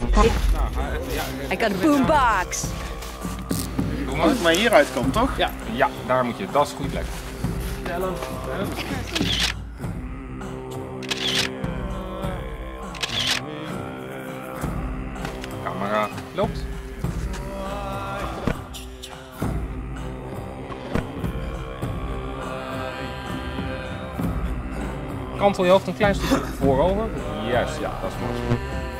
I got a boombox. Doe maar. Moet maar hieruit komen, toch? Ja, ja, daar moet je. Dat is goed plek. Camera loopt. Kantel je hoofd een klein stukje voorover. Juist, ja, dat is goed.